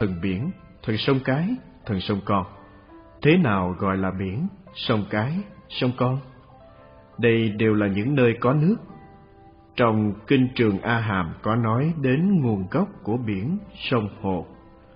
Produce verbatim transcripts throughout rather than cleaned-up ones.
thần biển, thần sông Cái, thần sông Con. Thế nào gọi là biển, sông Cái, sông Con? Đây đều là những nơi có nước. Trong Kinh Trường A Hàm có nói đến nguồn gốc của biển, sông, hồ.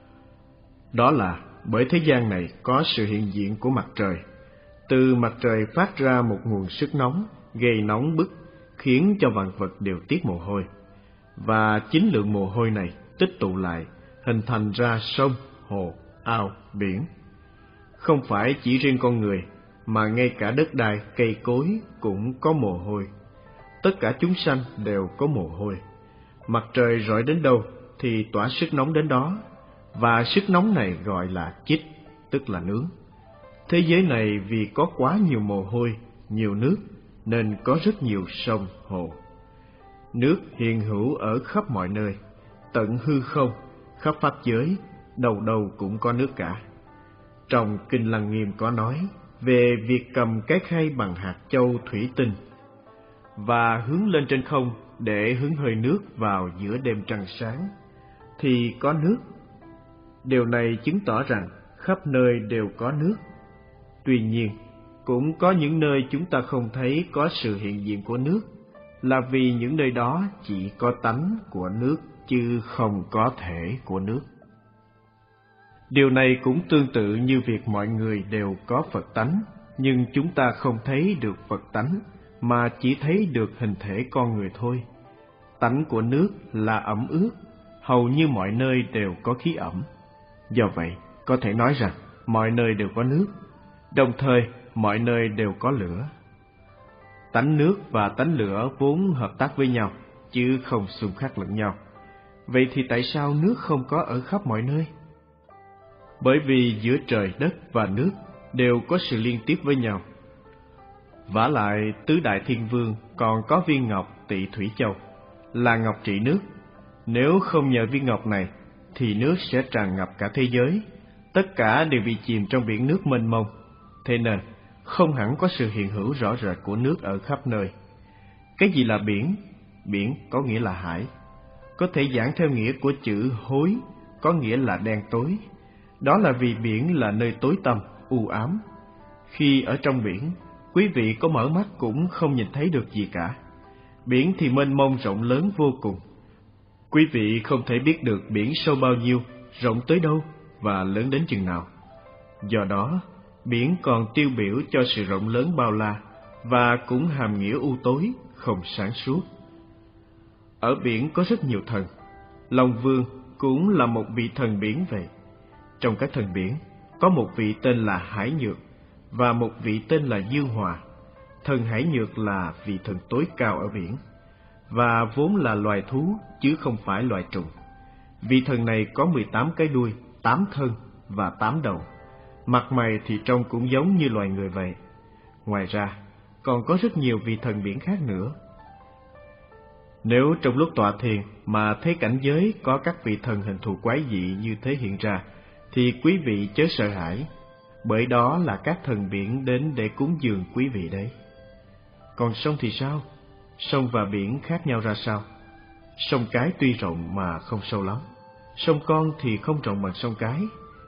Đó là bởi thế gian này có sự hiện diện của mặt trời. Từ mặt trời phát ra một nguồn sức nóng, gây nóng bức, khiến cho vạn vật đều tiết mồ hôi. Và chính lượng mồ hôi này tích tụ lại, hình thành ra sông, hồ, ao, biển. Không phải chỉ riêng con người, mà ngay cả đất đai, cây cối cũng có mồ hôi. Tất cả chúng sanh đều có mồ hôi. Mặt trời rọi đến đâu thì tỏa sức nóng đến đó, và sức nóng này gọi là chích, tức là nướng. Thế giới này vì có quá nhiều mồ hôi, nhiều nước, nên có rất nhiều sông, hồ. Nước hiện hữu ở khắp mọi nơi, tận hư không, khắp pháp giới, đầu đầu cũng có nước cả. Trong Kinh Lăng Nghiêm có nói về việc cầm cái khay bằng hạt châu thủy tinh và hướng lên trên không để hứng hơi nước vào giữa đêm trăng sáng, thì có nước. Điều này chứng tỏ rằng khắp nơi đều có nước. Tuy nhiên, cũng có những nơi chúng ta không thấy có sự hiện diện của nước, là vì những nơi đó chỉ có tánh của nước chứ không có thể của nước. Điều này cũng tương tự như việc mọi người đều có Phật tánh, nhưng chúng ta không thấy được Phật tánh, mà chỉ thấy được hình thể con người thôi. Tánh của nước là ẩm ướt, hầu như mọi nơi đều có khí ẩm. Do vậy, có thể nói rằng mọi nơi đều có nước, đồng thời mọi nơi đều có lửa. Tánh nước và tánh lửa vốn hợp tác với nhau, chứ không xung khắc lẫn nhau. Vậy thì tại sao nước không có ở khắp mọi nơi? Bởi vì giữa trời đất và nước đều có sự liên tiếp với nhau. Vả lại, tứ đại thiên vương còn có viên ngọc Tị Thủy Châu, là ngọc trị nước. Nếu không nhờ viên ngọc này, thì nước sẽ tràn ngập cả thế giới, tất cả đều bị chìm trong biển nước mênh mông. Thế nên, không hẳn có sự hiện hữu rõ rệt của nước ở khắp nơi. Cái gì là biển? Biển có nghĩa là hải. Có thể giảng theo nghĩa của chữ hối, có nghĩa là đen tối. Đó là vì biển là nơi tối tăm, u ám. Khi ở trong biển, quý vị có mở mắt cũng không nhìn thấy được gì cả. Biển thì mênh mông rộng lớn vô cùng. Quý vị không thể biết được biển sâu bao nhiêu, rộng tới đâu và lớn đến chừng nào. Do đó, biển còn tiêu biểu cho sự rộng lớn bao la và cũng hàm nghĩa u tối, không sáng suốt. Ở biển có rất nhiều thần. Long Vương cũng là một vị thần biển vậy. Trong các thần biển, có một vị tên là Hải Nhược và một vị tên là Dương Hòa. Thần Hải Nhược là vị thần tối cao ở biển, và vốn là loài thú chứ không phải loài trùng. Vị thần này có mười tám cái đuôi, tám thân và tám đầu. Mặt mày thì trông cũng giống như loài người vậy. Ngoài ra, còn có rất nhiều vị thần biển khác nữa. Nếu trong lúc tọa thiền mà thấy cảnh giới có các vị thần hình thù quái dị như thế hiện ra, thì quý vị chớ sợ hãi, bởi đó là các thần biển đến để cúng dường quý vị đấy. Còn sông thì sao? Sông và biển khác nhau ra sao? Sông Cái tuy rộng mà không sâu lắm, sông Con thì không rộng bằng sông Cái.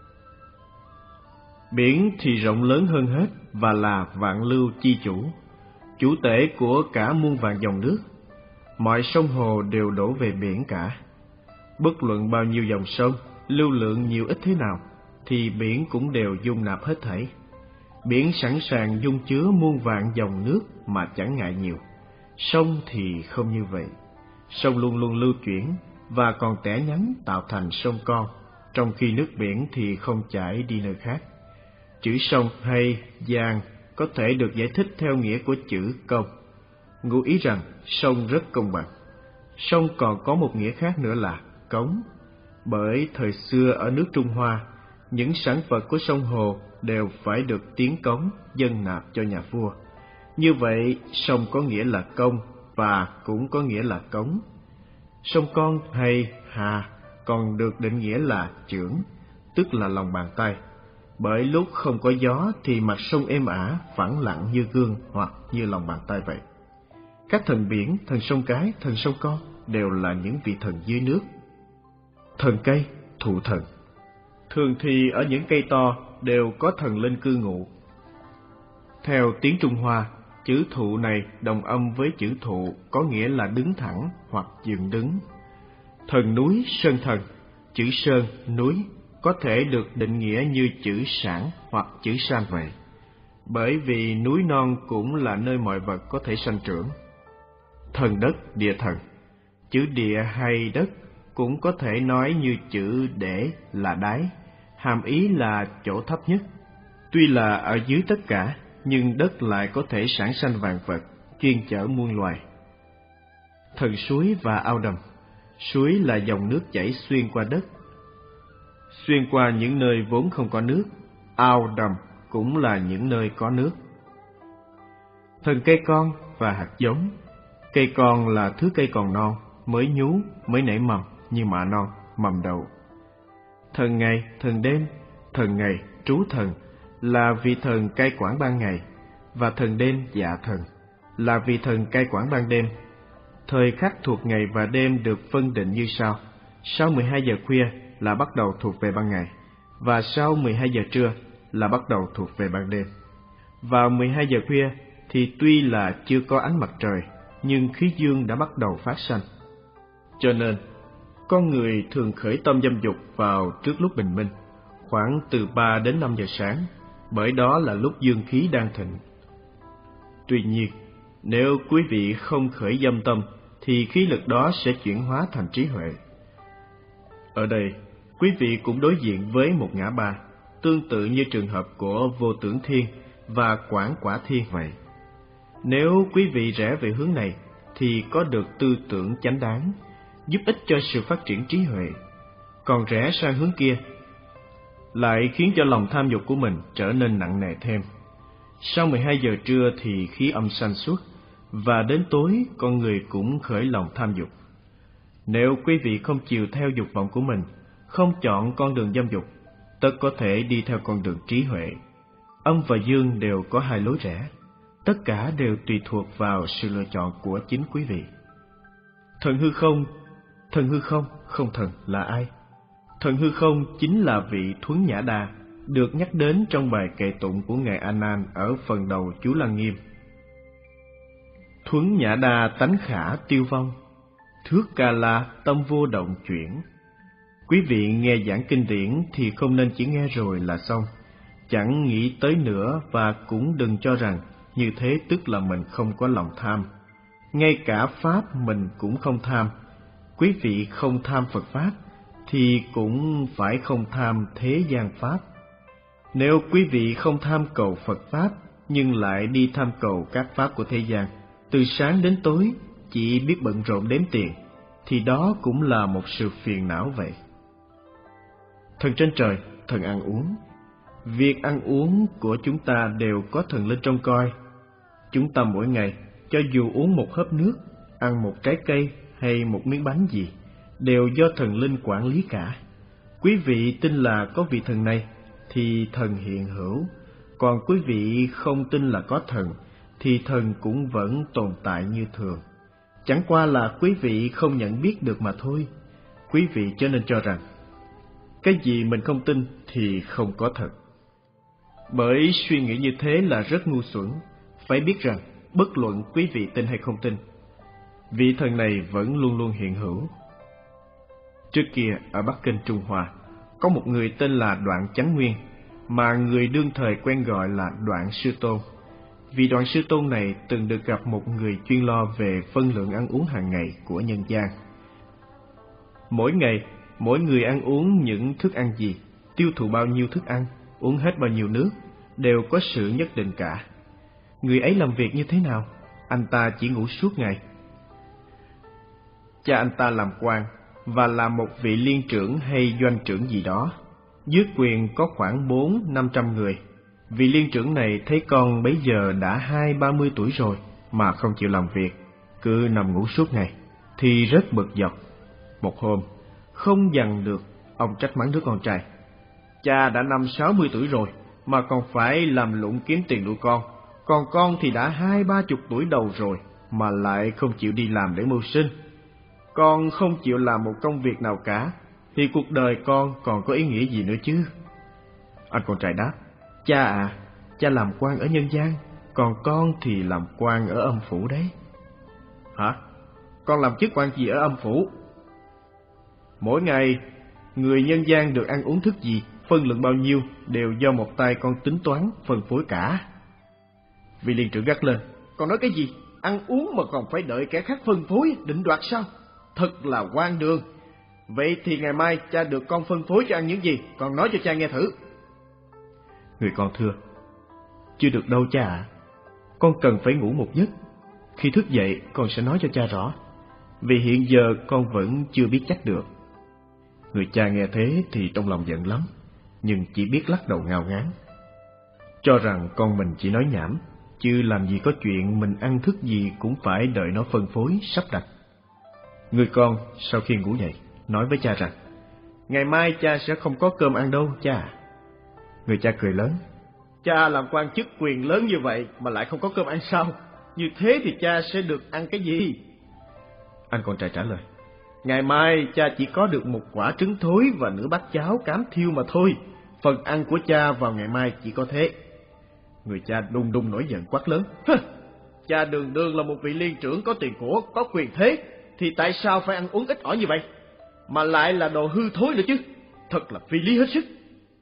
Biển thì rộng lớn hơn hết và là vạn lưu chi chủ, chủ tể của cả muôn vàn dòng nước. Mọi sông hồ đều đổ về biển cả. Bất luận bao nhiêu dòng sông, lưu lượng nhiều ít thế nào, thì biển cũng đều dung nạp hết thảy. Biển sẵn sàng dung chứa muôn vạn dòng nước mà chẳng ngại nhiều. Sông thì không như vậy. Sông luôn luôn lưu chuyển và còn tẻ nhánh tạo thành sông Con, trong khi nước biển thì không chảy đi nơi khác. Chữ sông hay giang có thể được giải thích theo nghĩa của chữ công, ngụ ý rằng sông rất công bằng. Sông còn có một nghĩa khác nữa là cống, bởi thời xưa ở nước Trung Hoa, những sản vật của sông hồ đều phải được tiến cống dâng nạp cho nhà vua. Như vậy, sông có nghĩa là công và cũng có nghĩa là cống. Sông Con hay hà còn được định nghĩa là chưởng, tức là lòng bàn tay. Bởi lúc không có gió thì mặt sông êm ả, phẳng lặng như gương hoặc như lòng bàn tay vậy. Các thần biển, thần sông Cái, thần sông Con đều là những vị thần dưới nước. Thần cây, thụ thần. Thường thì ở những cây to đều có thần linh cư ngụ. Theo tiếng Trung Hoa, chữ thụ này đồng âm với chữ thụ, có nghĩa là đứng thẳng hoặc dựng đứng. Thần núi Sơn Thần, chữ Sơn, núi, có thể được định nghĩa như chữ sản hoặc chữ san vậy, bởi vì núi non cũng là nơi mọi vật có thể sanh trưởng. Thần đất địa thần, chữ địa hay đất cũng có thể nói như chữ để là đáy, hàm ý là chỗ thấp nhất. Tuy là ở dưới tất cả, nhưng đất lại có thể sản sanh vạn vật, chuyên chở muôn loài. Thần suối và ao đầm, suối là dòng nước chảy xuyên qua đất, xuyên qua những nơi vốn không có nước. Ao đầm cũng là những nơi có nước. Thần cây con và hạt giống, cây con là thứ cây còn non, mới nhú, mới nảy mầm như mạ non, mầm đậu. Thần ngày, thần đêm, thần ngày, trú thần là vị thần cai quản ban ngày, và thần đêm dạ thần là vị thần cai quản ban đêm. Thời khắc thuộc ngày và đêm được phân định như sau: sau mười hai giờ khuya là bắt đầu thuộc về ban ngày, và sau mười hai giờ trưa là bắt đầu thuộc về ban đêm. Vào mười hai giờ khuya thì tuy là chưa có ánh mặt trời, nhưng khí dương đã bắt đầu phát sanh. Cho nên, con người thường khởi tâm dâm dục vào trước lúc bình minh, khoảng từ ba đến năm giờ sáng, bởi đó là lúc dương khí đang thịnh. Tuy nhiên, nếu quý vị không khởi dâm tâm, thì khí lực đó sẽ chuyển hóa thành trí huệ. Ở đây, quý vị cũng đối diện với một ngã ba, tương tự như trường hợp của Vô Tưởng Thiên và Quảng Quả Thiên vậy. Nếu quý vị rẽ về hướng này, thì có được tư tưởng chánh đáng, giúp ích cho sự phát triển trí huệ. Còn rẽ sang hướng kia, lại khiến cho lòng tham dục của mình trở nên nặng nề thêm. Sau mười hai giờ trưa thì khí âm sanh xuất, và đến tối con người cũng khởi lòng tham dục. Nếu quý vị không chiều theo dục vọng của mình, không chọn con đường dâm dục, tất có thể đi theo con đường trí huệ. Âm và dương đều có hai lối rẽ, tất cả đều tùy thuộc vào sự lựa chọn của chính quý vị. Thần hư không, thần hư không, không thần là ai? Thần hư không chính là vị Thuấn Nhã Đa, được nhắc đến trong bài kệ tụng của Ngài A Nan ở phần đầu chú Lăng Nghiêm. Thuấn Nhã Đa tánh khả tiêu vong, thước ca la tâm vô động chuyển. Quý vị nghe giảng kinh điển thì không nên chỉ nghe rồi là xong, chẳng nghĩ tới nữa, và cũng đừng cho rằng như thế tức là mình không có lòng tham. Ngay cả Pháp mình cũng không tham. Quý vị không tham Phật Pháp thì cũng phải không tham thế gian Pháp. Nếu quý vị không tham cầu Phật Pháp, nhưng lại đi tham cầu các Pháp của thế gian, từ sáng đến tối chỉ biết bận rộn đếm tiền, thì đó cũng là một sự phiền não vậy. Thần trên trời, thần ăn uống. Việc ăn uống của chúng ta đều có thần linh trông coi. Chúng ta mỗi ngày, cho dù uống một hớp nước, ăn một trái cây hay một miếng bánh gì, đều do thần linh quản lý cả. Quý vị tin là có vị thần này, thì thần hiện hữu. Còn quý vị không tin là có thần, thì thần cũng vẫn tồn tại như thường. Chẳng qua là quý vị không nhận biết được mà thôi. Quý vị cho nên cho rằng, cái gì mình không tin thì không có thật. Bởi suy nghĩ như thế là rất ngu xuẩn. Phải biết rằng, bất luận quý vị tin hay không tin, vị thần này vẫn luôn luôn hiện hữu. Trước kia, ở Bắc Kinh, Trung Hoa, có một người tên là Đoạn Chánh Nguyên, mà người đương thời quen gọi là Đoạn Sư Tôn. Vì Đoạn Sư Tôn này từng được gặp một người chuyên lo về phân lượng ăn uống hàng ngày của nhân gian. Mỗi ngày, mỗi người ăn uống những thức ăn gì, tiêu thụ bao nhiêu thức ăn, uống hết bao nhiêu nước, đều có sự nhất định cả. Người ấy làm việc như thế nào? Anh ta chỉ ngủ suốt ngày. Cha anh ta làm quan và là một vị liên trưởng hay doanh trưởng gì đó. Dưới quyền có khoảng bốn năm trăm người. Vị liên trưởng này thấy con bấy giờ đã hai ba mươi tuổi rồi mà không chịu làm việc, cứ nằm ngủ suốt ngày, thì rất bực dọc. Một hôm, không dằn được, ông trách mắng đứa con trai: cha đã năm sáu mươi tuổi rồi mà còn phải làm lụng kiếm tiền nuôi con, còn con thì đã hai ba chục tuổi đầu rồi mà lại không chịu đi làm để mưu sinh. Con không chịu làm một công việc nào cả, thì cuộc đời con còn có ý nghĩa gì nữa chứ? Anh con trai đáp, cha à, cha làm quan ở nhân gian, còn con thì làm quan ở âm phủ đấy. Hả? Con làm chức quan gì ở âm phủ? Mỗi ngày, người nhân gian được ăn uống thức gì, phân lượng bao nhiêu đều do một tay con tính toán, phân phối cả. Vị liên trưởng gắt lên, con nói cái gì? Ăn uống mà còn phải đợi kẻ khác phân phối, định đoạt sao? Thật là hoang đường. Vậy thì ngày mai cha được con phân phối cho ăn những gì? Con nói cho cha nghe thử. Người con thưa, chưa được đâu cha ạ. Con cần phải ngủ một giấc. Khi thức dậy con sẽ nói cho cha rõ, vì hiện giờ con vẫn chưa biết chắc được. Người cha nghe thế thì trong lòng giận lắm, nhưng chỉ biết lắc đầu ngao ngán, cho rằng con mình chỉ nói nhảm, chứ làm gì có chuyện mình ăn thức gì cũng phải đợi nó phân phối sắp đặt. Người con sau khi ngủ dậy nói với cha rằng, ngày mai cha sẽ không có cơm ăn đâu cha. Người cha cười lớn, cha làm quan chức quyền lớn như vậy mà lại không có cơm ăn sao? Như thế thì cha sẽ được ăn cái gì? Anh con trai trả lời, ngày mai cha chỉ có được một quả trứng thối và nửa bát cháo cám thiêu mà thôi. Phần ăn của cha vào ngày mai chỉ có thế. Người cha đùng đùng nổi giận quát lớn, cha đường đường là một vị liên trưởng có tiền của, có quyền thế, thì tại sao phải ăn uống ít ỏi như vậy? Mà lại là đồ hư thối nữa chứ, thật là phi lý hết sức.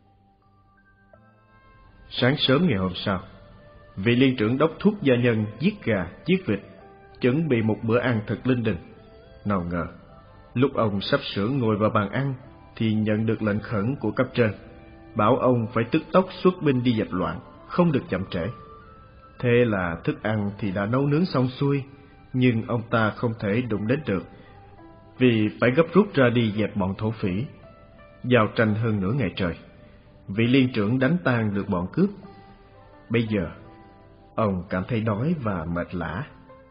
Sáng sớm ngày hôm sau, vị liên trưởng đốc thúc gia nhân giết gà, giết vịt, chuẩn bị một bữa ăn thật linh đình. Nào ngờ, lúc ông sắp sửa ngồi vào bàn ăn thì nhận được lệnh khẩn của cấp trên, bảo ông phải tức tốc xuất binh đi dẹp loạn, không được chậm trễ. Thế là thức ăn thì đã nấu nướng xong xuôi, nhưng ông ta không thể đụng đến được, vì phải gấp rút ra đi dẹp bọn thổ phỉ. Giao tranh hơn nửa ngày trời, vị liên trưởng đánh tan được bọn cướp. Bây giờ, ông cảm thấy đói và mệt lả,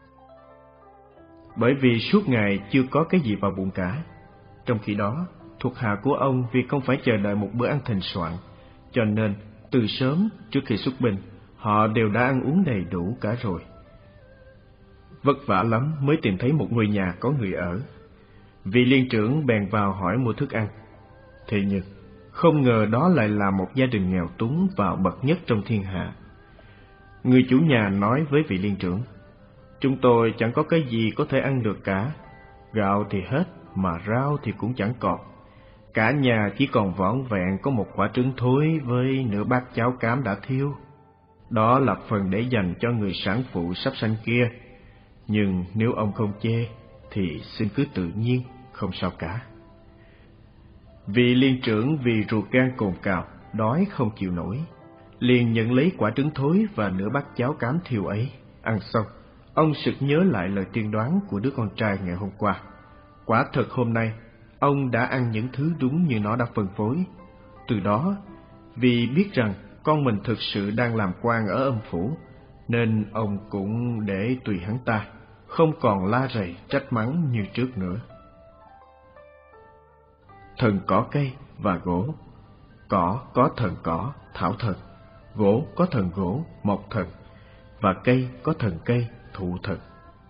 bởi vì suốt ngày chưa có cái gì vào bụng cả. Trong khi đó, thuộc hạ của ông vì không phải chờ đợi một bữa ăn thịnh soạn, cho nên từ sớm trước khi xuất binh, họ đều đã ăn uống đầy đủ cả rồi. Vất vả lắm mới tìm thấy một ngôi nhà có người ở. Vị liên trưởng bèn vào hỏi mua thức ăn. Thế nhưng, không ngờ đó lại là một gia đình nghèo túng và bậc nhất trong thiên hạ. Người chủ nhà nói với vị liên trưởng, chúng tôi chẳng có cái gì có thể ăn được cả. Gạo thì hết, mà rau thì cũng chẳng còn. Cả nhà chỉ còn vỏn vẹn có một quả trứng thối với nửa bát cháo cám đã thiêu. Đó là phần để dành cho người sản phụ sắp sanh kia. Nhưng nếu ông không chê, thì xin cứ tự nhiên, không sao cả. Vị liên trưởng vì ruột gan cồn cào, đói không chịu nổi, liền nhận lấy quả trứng thối và nửa bát cháo cám thiêu ấy. Ăn xong, ông sực nhớ lại lời tiên đoán của đứa con trai ngày hôm qua. Quả thật hôm nay, ông đã ăn những thứ đúng như nó đã phân phối. Từ đó, vì biết rằng con mình thực sự đang làm quan ở âm phủ, nên ông cũng để tùy hắn ta, không còn la rầy trách mắng như trước nữa. Thần cỏ cây và gỗ. Cỏ có thần cỏ, thảo thần. Gỗ có thần gỗ, mộc thần. Và cây có thần cây, thụ thần.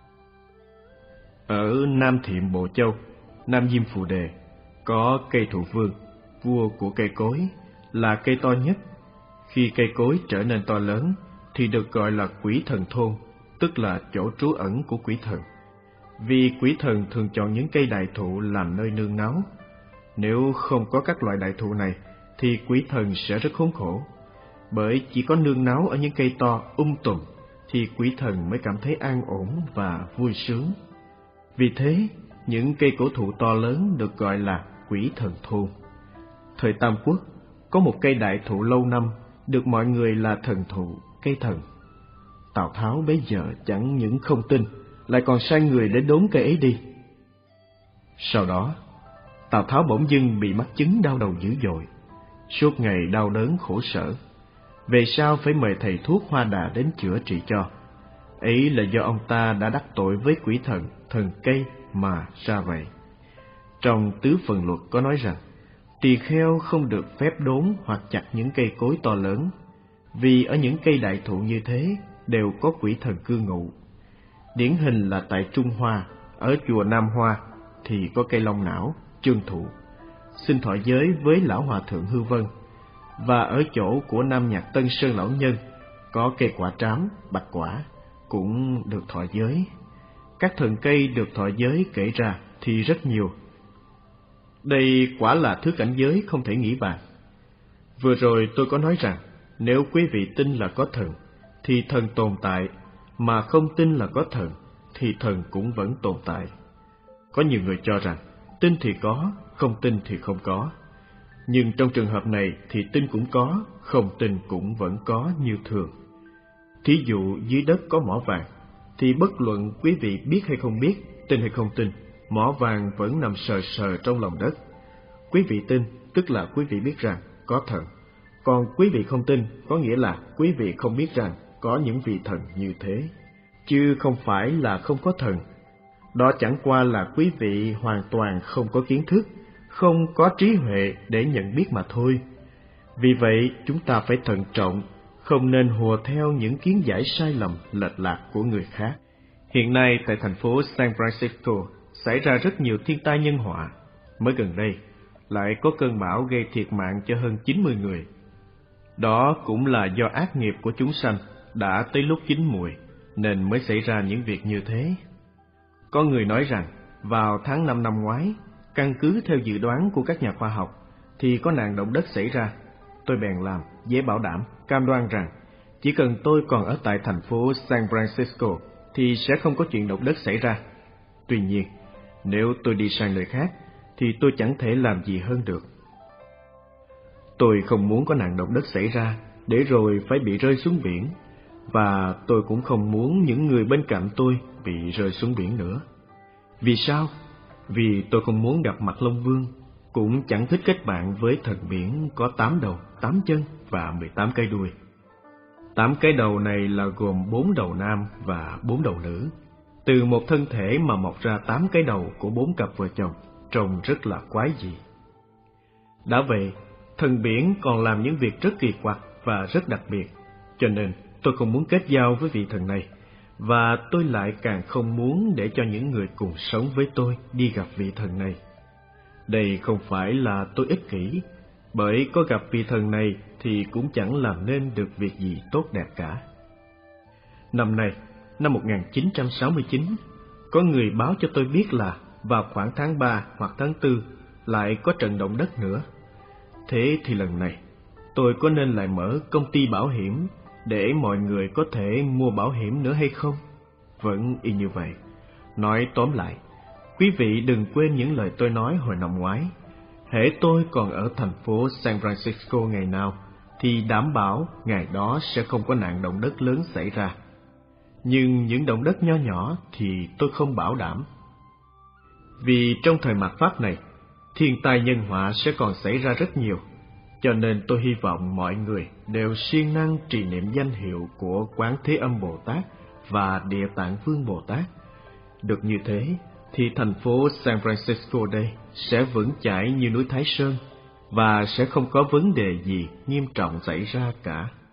Ở Nam Thiệm Bộ Châu, Nam Diêm Phù Đề, có cây thụ vương, vua của cây cối, là cây to nhất. Khi cây cối trở nên to lớn, thì được gọi là quỷ thần thôn, tức là chỗ trú ẩn của quỷ thần. Vì quỷ thần thường chọn những cây đại thụ làm nơi nương náu. Nếu không có các loại đại thụ này, thì quỷ thần sẽ rất khốn khổ. Bởi chỉ có nương náu ở những cây to um tùm, thì quỷ thần mới cảm thấy an ổn và vui sướng. Vì thế, những cây cổ thụ to lớn được gọi là quỷ thần thôn. Thời Tam Quốc, có một cây đại thụ lâu năm, được mọi người là thần thụ, cây thần. Tào Tháo bấy giờ chẳng những không tin, lại còn sai người để đốn cây ấy đi. Sau đó, Tào Tháo bỗng dưng bị mắc chứng đau đầu dữ dội, suốt ngày đau đớn khổ sở. Về sau phải mời thầy thuốc Hoa Đà đến chữa trị cho. Ấy là do ông ta đã đắc tội với quỷ thần, thần cây mà ra vậy. Trong Tứ Phần Luật có nói rằng, tỳ kheo không được phép đốn hoặc chặt những cây cối to lớn, vì ở những cây đại thụ như thế đều có quỷ thần cư ngụ. Điển hình là tại Trung Hoa, ở chùa Nam Hoa thì có cây long não, trương thụ. xin thọ giới với lão hòa thượng Hư Vân, và ở chỗ của Nam Nhạc Tân Sơn lão nhân có cây quả trám, bạch quả cũng được thọ giới. Các thần cây được thọ giới kể ra thì rất nhiều. Đây quả là thứ cảnh giới không thể nghĩ bàn. Vừa rồi tôi có nói rằng nếu quý vị tin là có thần thì thần tồn tại, mà không tin là có thần thì thần cũng vẫn tồn tại. Có nhiều người cho rằng tin thì có, không tin thì không có. Nhưng trong trường hợp này thì tin cũng có, không tin cũng vẫn có như thường. Thí dụ dưới đất có mỏ vàng, thì bất luận quý vị biết hay không biết, tin hay không tin, mỏ vàng vẫn nằm sờ sờ trong lòng đất. Quý vị tin, tức là quý vị biết rằng có thần. Còn quý vị không tin, có nghĩa là quý vị không biết rằng có những vị thần như thế, chứ không phải là không có thần. Đó chẳng qua là quý vị hoàn toàn không có kiến thức, không có trí huệ để nhận biết mà thôi. Vì vậy, chúng ta phải thận trọng, không nên hùa theo những kiến giải sai lầm, lệch lạc của người khác. Hiện nay tại thành phố San Francisco xảy ra rất nhiều thiên tai nhân họa. Mới gần đây, lại có cơn bão gây thiệt mạng cho hơn chín mươi người. Đó cũng là do ác nghiệp của chúng sanh đã tới lúc chín mùi, nên mới xảy ra những việc như thế. Có người nói rằng, vào tháng năm năm ngoái, căn cứ theo dự đoán của các nhà khoa học, thì có nạn động đất xảy ra. Tôi bèn làm giấy bảo đảm, cam đoan rằng, chỉ cần tôi còn ở tại thành phố San Francisco, thì sẽ không có chuyện động đất xảy ra. Tuy nhiên, nếu tôi đi sang nơi khác, thì tôi chẳng thể làm gì hơn được. Tôi không muốn có nạn động đất xảy ra, để rồi phải bị rơi xuống biển, và tôi cũng không muốn những người bên cạnh tôi bị rơi xuống biển nữa. Vì sao? Vì tôi không muốn gặp mặt Long Vương, cũng chẳng thích kết bạn với thần biển có tám đầu, tám chân và mười tám cái đuôi. Tám cái đầu này là gồm bốn đầu nam và bốn đầu nữ. Từ một thân thể mà mọc ra tám cái đầu của bốn cặp vợ chồng, trông rất là quái dị. Đã vậy, thần biển còn làm những việc rất kỳ quặc và rất đặc biệt, cho nên tôi không muốn kết giao với vị thần này, và tôi lại càng không muốn để cho những người cùng sống với tôi đi gặp vị thần này. Đây không phải là tôi ích kỷ, bởi có gặp vị thần này thì cũng chẳng làm nên được việc gì tốt đẹp cả. Năm nay, năm một nghìn chín trăm sáu mươi chín, có người báo cho tôi biết là vào khoảng tháng ba hoặc tháng tư lại có trận động đất nữa. Thế thì lần này, tôi có nên lại mở công ty bảo hiểm để mọi người có thể mua bảo hiểm nữa hay không? Vẫn y như vậy. Nói tóm lại, quý vị đừng quên những lời tôi nói hồi năm ngoái. Hễ tôi còn ở thành phố San Francisco ngày nào, thì đảm bảo ngày đó sẽ không có nạn động đất lớn xảy ra. Nhưng những động đất nho nhỏ thì tôi không bảo đảm. Vì trong thời mạt Pháp này, thiên tai nhân họa sẽ còn xảy ra rất nhiều, cho nên tôi hy vọng mọi người đều siêng năng trì niệm danh hiệu của Quán Thế Âm Bồ Tát và Địa Tạng Vương Bồ Tát. Được như thế, thì thành phố San Francisco đây sẽ vững chãi như núi Thái Sơn, và sẽ không có vấn đề gì nghiêm trọng xảy ra cả.